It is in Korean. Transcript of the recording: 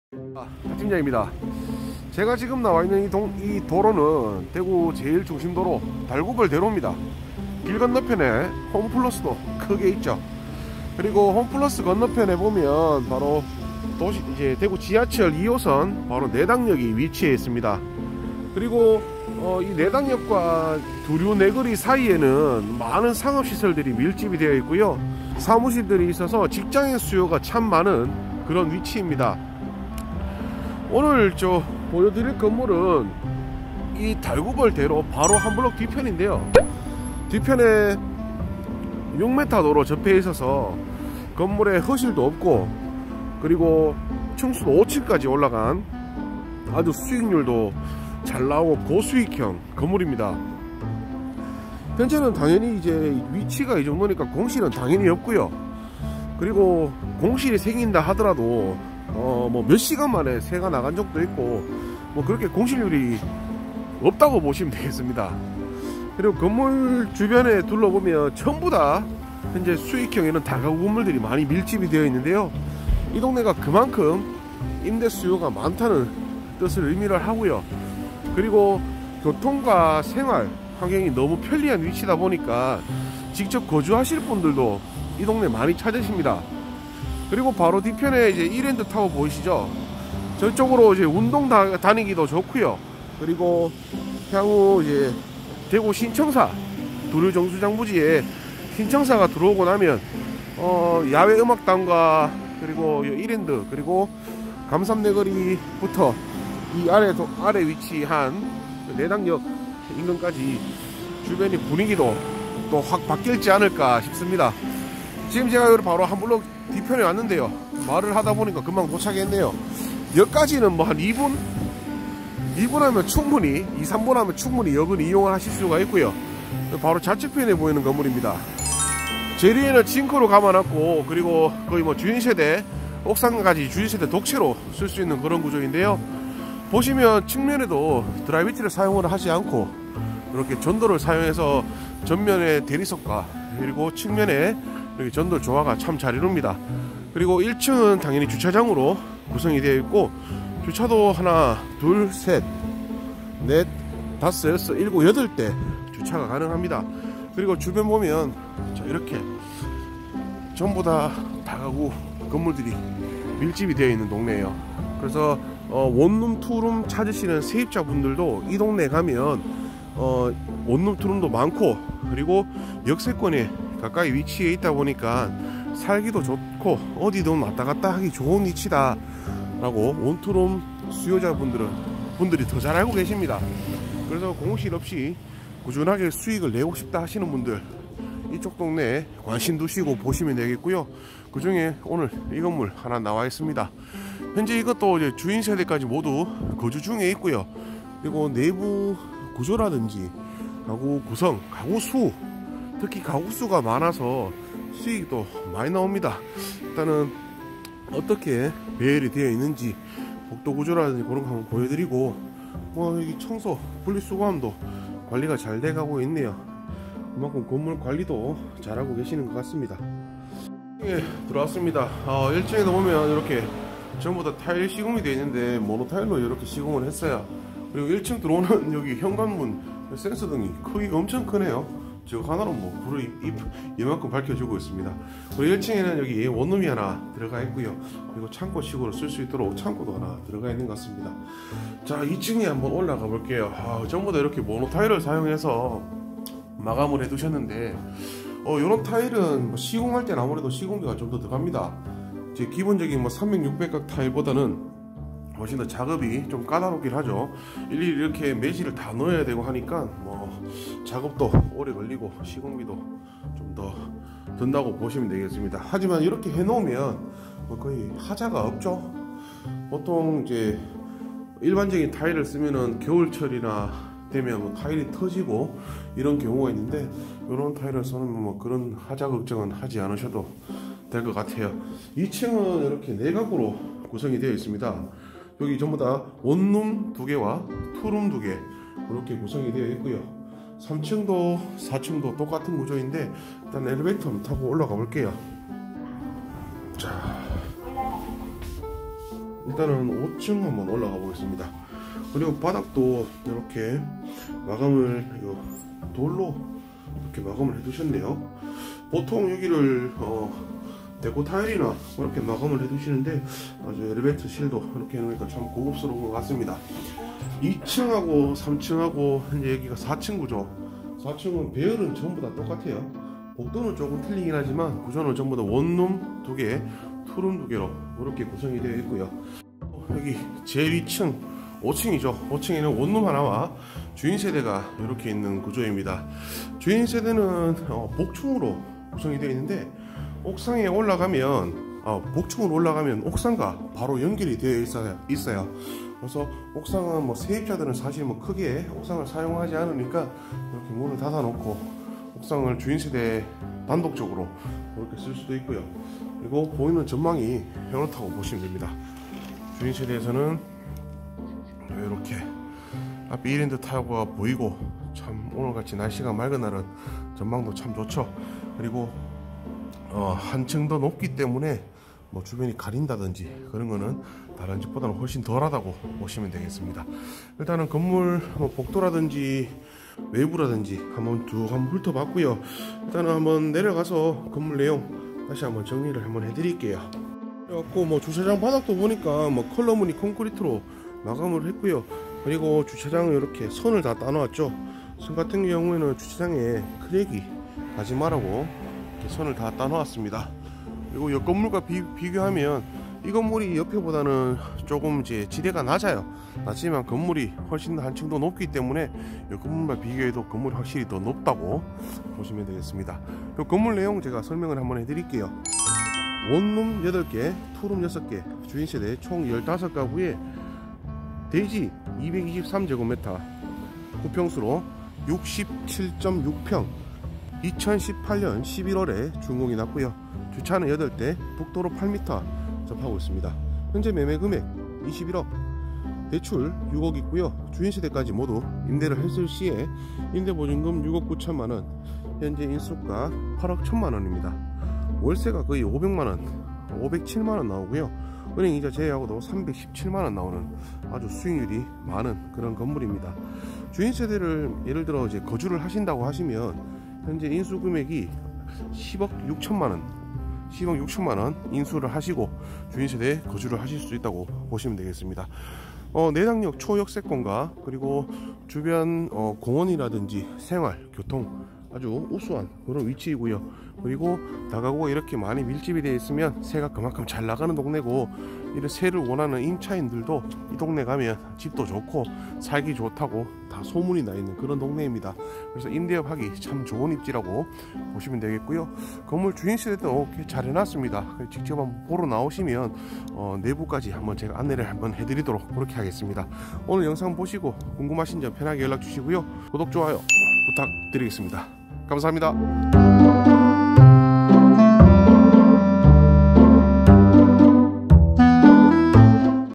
팀장입니다. 제가 지금 나와 있는 이 도로는 대구 제일 중심도로 달구벌 대로입니다. 길 건너편에 홈플러스도 크게 있죠. 그리고 홈플러스 건너편에 보면 바로 이제 대구 지하철 2호선 바로 내당역이 위치해 있습니다. 그리고 이 내당역과 두류 내거리 사이에는 많은 상업시설들이 밀집이 되어 있고요. 사무실들이 있어서 직장인 수요가 참 많은 그런 위치입니다. 오늘 보여드릴 건물은 이 달구벌 대로 바로 한 블록 뒤편인데요. 뒤편에 6m 도로 접해 있어서 건물에 허실도 없고, 그리고 층수도 5층까지 올라간 아주 수익률도 잘 나오고 고수익형 건물입니다. 현재는 당연히 이제 위치가 이 정도니까 공실은 당연히 없고요. 그리고 공실이 생긴다 하더라도 뭐 몇 시간 만에 새가 나간 적도 있고, 뭐 그렇게 공실률이 없다고 보시면 되겠습니다. 그리고 건물 주변에 둘러보면 전부 다 현재 수익형에는 다가구 건물들이 많이 밀집이 되어 있는데요. 이 동네가 그만큼 임대 수요가 많다는 뜻을 의미를 하고요. 그리고 교통과 생활 환경이 너무 편리한 위치다 보니까 직접 거주하실 분들도 이 동네 많이 찾으십니다. 그리고 바로 뒤편에 이제 이랜드 타워 보이시죠? 저쪽으로 이제 운동 다니기도 좋고요. 그리고 향후 이제 대구 신청사 두류 정수장 부지에 신청사가 들어오고 나면 야외 음악당과 그리고 이랜드 그리고 감삼내거리부터 이 아래 위치한 내당역 인근까지 주변의 분위기도 또 확 바뀔지 않을까 싶습니다. 지금 제가 여기 바로 한 블록 뒤편에 왔는데요. 말을 하다 보니까 금방 도착했네요. 여기까지는 뭐 한 2분 하면 충분히 2-3분 하면 충분히 역은 이용을 하실 수가 있고요. 바로 좌측편에 보이는 건물입니다. 제리에는 징크로 감아놨고, 그리고 거의 뭐 주인세대 옥상까지 주인세대 독채로 쓸 수 있는 그런 구조인데요. 보시면 측면에도 드라이비티를 사용을 하지 않고 이렇게 전도를 사용해서 전면에 대리석과 그리고 측면에 이렇게 전도 조화가 참 잘 이룹니다. 그리고 1층은 당연히 주차장으로 구성이 되어 있고, 주차도 하나, 둘, 셋, 넷, 다섯, 여섯, 일곱, 8대 주차가 가능합니다. 그리고 주변 보면 자, 이렇게 전부 다 다가구 건물들이 밀집이 되어 있는 동네예요. 그래서 원룸, 투룸 찾으시는 세입자분들도 이 동네에 가면 원룸, 투룸도 많고, 그리고 역세권에 가까이 위치해 있다 보니까 살기도 좋고 어디든 왔다 갔다 하기 좋은 위치다 라고 원투룸 수요자분들이 더 잘 알고 계십니다. 그래서 공실 없이 꾸준하게 수익을 내고 싶다 하시는 분들 이쪽 동네에 관심 두시고 보시면 되겠고요. 그 중에 오늘 이 건물 하나 나와 있습니다. 현재 이것도 이제 주인 세대까지 모두 거주 중에 있고요. 그리고 내부 구조라든지 가구 구성, 가구 수, 특히 가구 수가 많아서 수익도 많이 나옵니다. 일단은 어떻게 배열이 되어 있는지 복도 구조라든지 그런 거 한번 보여드리고, 뭐 여기 청소, 분리수거함도 관리가 잘 돼가고 있네요. 그만큼 건물 관리도 잘하고 계시는 것 같습니다. 예, 들어왔습니다. 1층에도 보면 이렇게 전부 다 타일 시공이 되어 있는데 모노타일로 이렇게 시공을 했어요. 그리고 1층 들어오는 여기 현관문 센서등이 크기가 엄청 크네요. 저 하나로 뭐 불을 이만큼 밝혀주고 있습니다. 그리고 1층에는 여기 원룸이 하나 들어가 있고요. 그리고 창고식으로 쓸 수 있도록 창고도 하나 들어가 있는 것 같습니다. 자, 2층에 한번 올라가 볼게요. 전부 다 이렇게 모노타일을 사용해서 마감을 해 두셨는데, 이런 타일은 뭐 시공할 때는 아무래도 시공비가 좀 더 들어갑니다. 제 기본적인 뭐 300, 600각 타일보다는 훨씬 더 작업이 좀 까다롭긴 하죠. 일일이 이렇게 매실을 다 넣어야 되고 하니까 뭐 작업도 오래 걸리고 시공비도 좀 더 든다고 보시면 되겠습니다. 하지만 이렇게 해놓으면 뭐 거의 하자가 없죠. 보통 이제 일반적인 타일을 쓰면은 겨울철이나 되면 뭐 타일이 터지고 이런 경우가 있는데, 이런 타일을 써놓으면 뭐 그런 하자 걱정은 하지 않으셔도 될 것 같아요. 2층은 이렇게 내각으로 구성이 되어 있습니다. 여기 전부 다 원룸 2개와 투룸 2개 이렇게 구성이 되어 있고요. 3층도 4층도 똑같은 구조인데, 일단 엘리베이터 한번 타고 올라가 볼게요. 자, 일단은 5층 한번 올라가 보겠습니다. 그리고 바닥도 이렇게 마감을 돌로 이렇게 마감을 해두셨네요. 보통 여기를 데코 타일이나 이렇게 마감을 해두시는데 아주 엘리베이터 실도 이렇게 해놓으니까 참 고급스러운 것 같습니다. 2층하고 3층하고 현재 여기가 4층 구조. 4층은 배열은 전부 다 똑같아요. 복도는 조금 틀리긴 하지만 구조는 전부 다 원룸 2개, 투룸 2개로 이렇게 구성이 되어 있고요. 여기 제일 2층 5층이죠. 5층에는 원룸 하나와 주인 세대가 이렇게 있는 구조입니다. 주인 세대는 복층으로 구성이 되어 있는데 옥상에 올라가면 복층으로 올라가면 옥상과 바로 연결이 되어 있어요. 그래서 옥상은 뭐 세입자들은 사실 뭐 크게 옥상을 사용하지 않으니까 이렇게 문을 닫아 놓고 옥상을 주인 세대 단독적으로 이렇게 쓸 수도 있고요. 그리고 보이는 전망이 현롯다고 보시면 됩니다. 주인 세대에서는 이렇게 앞에 이랜드 타워가 보이고 참 오늘같이 날씨가 맑은 날은 전망도 참 좋죠. 그리고 한층 더 높기 때문에 뭐 주변이 가린다든지 그런 거는 다른 집보다는 훨씬 덜하다고 보시면 되겠습니다. 일단은 건물 복도라든지 외부라든지 한번 훑어봤고요. 일단은 한번 내려가서 건물 내용 다시 한번 정리를 한번 해드릴게요. 그래갖고 뭐 주차장 바닥도 보니까 뭐 컬러무늬 콘크리트로 마감을 했고요. 그리고 주차장을 이렇게 선을 다 따놓았죠. 선 같은 경우에는 주차장에 크랙이 가지 말라고 이렇게 선을 다 따놓았습니다. 그리고 이 건물과 비교하면 이 건물이 옆에보다는 조금 이제 지대가 낮지만 건물이 훨씬 한층 더 높기 때문에 이 건물과 비교해도 건물이 확실히 더 높다고 보시면 되겠습니다. 이 건물 내용 제가 설명을 한번 해드릴게요. 원룸 8개, 투룸 6개, 주인세대 총 15가구에 대지 223제곱미터, 구평수로 67.6평, 2018년 11월에 준공이 났고요. 주차는 8대, 북도로 8m 접하고 있습니다. 현재 매매 금액 21억, 대출 6억 있고요. 주인세대까지 모두 임대를 했을 시에 임대보증금 6억 9천만원, 현재 인수가 8억 1천만원입니다. 월세가 거의 500만원, 507만원 나오고요. 은행이자 제외하고도 317만원 나오는 아주 수익률이 많은 그런 건물입니다. 주인세대를 예를 들어 이제 거주를 하신다고 하시면 현재 인수금액이 10억 6천만원 인수를 하시고 주인세대에 거주를 하실 수 있다고 보시면 되겠습니다. 내당역 초역세권과 그리고 주변 공원이라든지 생활, 교통 아주 우수한 그런 위치이고요. 그리고 다가구가 이렇게 많이 밀집이 되어 있으면 새가 그만큼 잘 나가는 동네고, 이런 새를 원하는 임차인들도 이 동네 가면 집도 좋고 살기 좋다고 다 소문이 나 있는 그런 동네입니다. 그래서 임대업하기 참 좋은 입지라고 보시면 되겠고요. 건물 주인세대도 이렇게 잘 해놨습니다. 직접 한번 보러 나오시면 내부까지 한번 제가 안내를 한번 해드리도록 그렇게 하겠습니다. 오늘 영상 보시고 궁금하신 점 편하게 연락 주시고요. 구독, 좋아요 부탁드리겠습니다. 감사합니다.